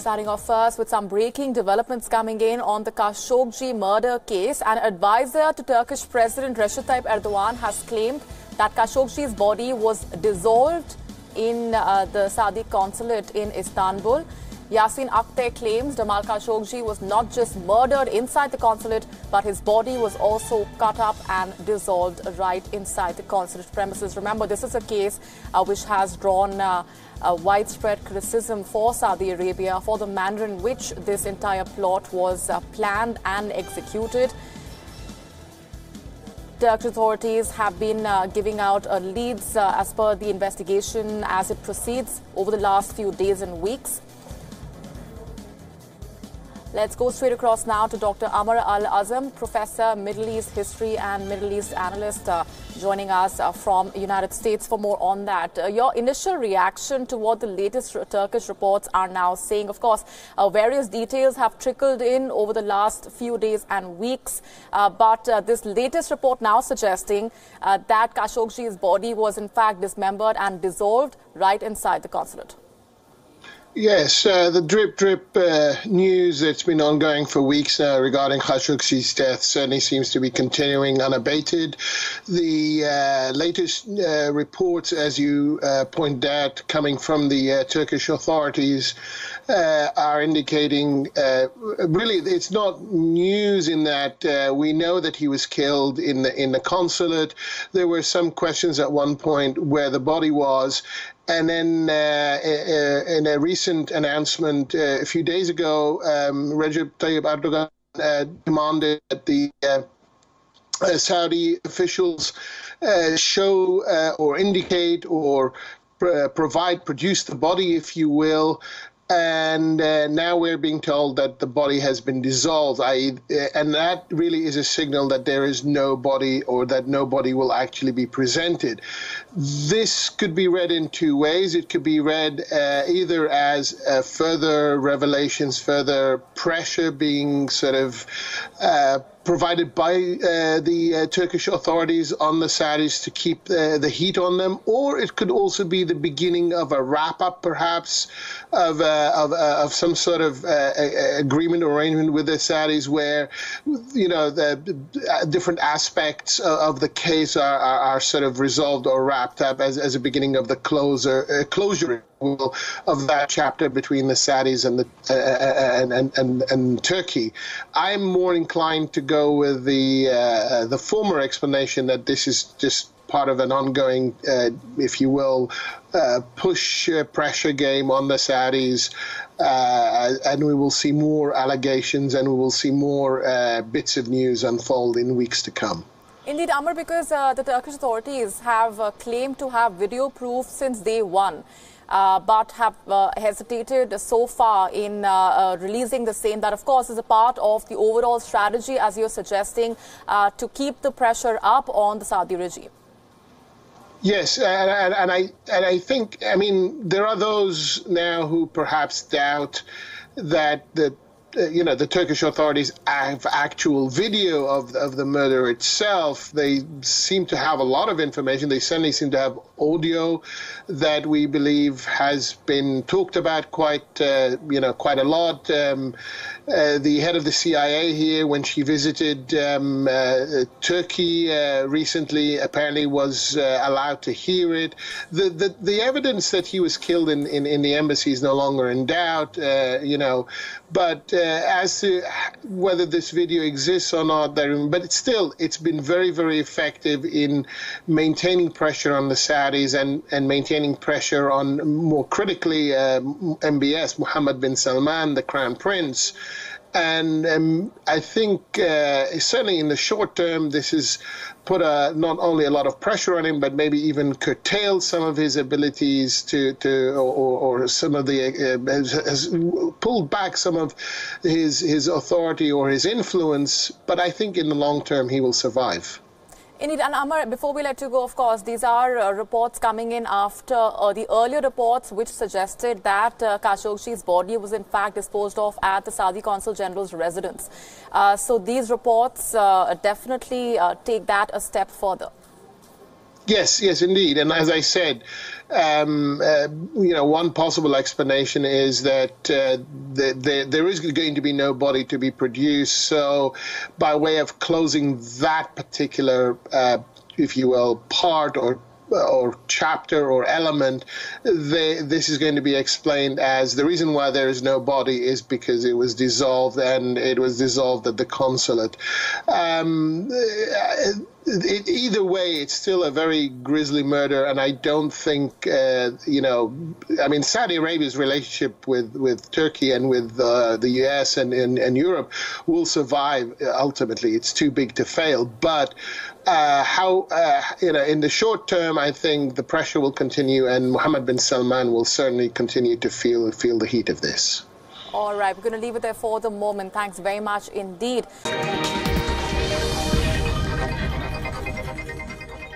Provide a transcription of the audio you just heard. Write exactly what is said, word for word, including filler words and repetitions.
Starting off first with some breaking developments coming in on the Khashoggi murder case. An advisor to Turkish President Recep Tayyip Erdogan has claimed that Khashoggi's body was dissolved in uh, the Saudi consulate in Istanbul. Yasin Aktay claims Jamal Khashoggi was not just murdered inside the consulate, but his body was also cut up and dissolved right inside the consulate premises. Remember, this is a case uh, which has drawn uh, uh, widespread criticism for Saudi Arabia for the manner in which this entire plot was uh, planned and executed. Turkish authorities have been uh, giving out uh, leads uh, as per the investigation as it proceeds over the last few days and weeks. Let's go straight across now to Doctor Amar Al Azam, Professor, Middle East History and Middle East Analyst, uh, joining us uh, from United States for more on that. Uh, your initial reaction to what the latest Turkish reports are now saying? Of course, uh, various details have trickled in over the last few days and weeks, uh, but uh, this latest report now suggesting uh, that Khashoggi's body was in fact dismembered and dissolved right inside the consulate. Yes, uh, the drip, drip uh, news that's been ongoing for weeks now regarding Khashoggi's death certainly seems to be continuing unabated. The uh, latest uh, reports, as you uh, point out, coming from the uh, Turkish authorities uh, are indicating, uh, really, it's not news in that uh, we know that he was killed in the, in the consulate. There were some questions at one point where the body was. And then uh, in a recent announcement uh, a few days ago, um, Recep Tayyip Erdogan uh, demanded that the uh, uh, Saudi officials uh, show uh, or indicate or pr provide, produce the body, if you will. And uh, now we're being told that the body has been dissolved, that is, uh, and that really is a signal that there is no body or that no body will actually be presented. This could be read in two ways. It could be read uh, either as uh, further revelations, further pressure being sort of uh, provided by uh, the uh, Turkish authorities on the Saudis to keep uh, the heat on them, or it could also be the beginning of a wrap-up, perhaps, of, uh, of, uh, of some sort of uh, agreement or arrangement with the Saudis where, you know, the uh, different aspects of the case are, are, are sort of resolved or wrapped up as, as a beginning of the closer, uh, closure of that chapter between the Saudis and, the, uh, and, and, and, and Turkey. I'm more inclined to go with the uh, the former explanation that this is just part of an ongoing, uh, if you will, uh, push uh, pressure game on the Saudis, uh, and we will see more allegations and we will see more uh, bits of news unfold in weeks to come. Indeed, Amar, because uh, the Turkish authorities have uh, claimed to have video proof since day one. Uh, but have uh, hesitated so far in uh, uh, releasing the same. That, of course, is a part of the overall strategy, as you're suggesting, uh, to keep the pressure up on the Saudi regime. Yes, and, and, and I and I think, I mean, there are those now who perhaps doubt that the Uh, you know, the Turkish authorities have actual video of, of the murder itself. They seem to have a lot of information. They certainly seem to have audio that we believe has been talked about quite, uh, you know, quite a lot. Um, uh, the head of the C I A here, when she visited um, uh, Turkey uh, recently, apparently was uh, allowed to hear it. The, the, the evidence that he was killed in, in, in the embassy is no longer in doubt, uh, you know, but uh, as to whether this video exists or not, but it's still, it's been very, very effective in maintaining pressure on the Saudis and, and maintaining pressure on, more critically, uh, M B S, Mohammed bin Salman, the Crown Prince. And um, I think uh, certainly in the short term, this has put a, not only a lot of pressure on him, but maybe even curtailed some of his abilities to, to or, or some of the, uh, has, has pulled back some of his, his authority or his influence. But I think in the long term, he will survive. Indeed, and Amar, before we let you go, of course, these are uh, reports coming in after uh, the earlier reports which suggested that uh, Khashoggi's body was in fact disposed of at the Saudi Consul General's residence. Uh, so these reports uh, definitely uh, take that a step further. Yes, yes, indeed. And as I said, um, uh, you know, one possible explanation is that uh, the, the, there is going to be no body to be produced. So by way of closing that particular, uh, if you will, part or or chapter or element, they, this is going to be explained as the reason why there is no body is because it was dissolved, and it was dissolved at the consulate. Um, it, either way, it's still a very grisly murder, and I don't think, uh, you know, I mean, Saudi Arabia's relationship with, with Turkey and with uh, the U S and, and, and Europe will survive ultimately. It's too big to fail. But Uh, how, uh, you know, in the short term, I think the pressure will continue, and Mohammed bin Salman will certainly continue to feel feel the heat of this. All right, we're going to leave it there for the moment. Thanks very much indeed.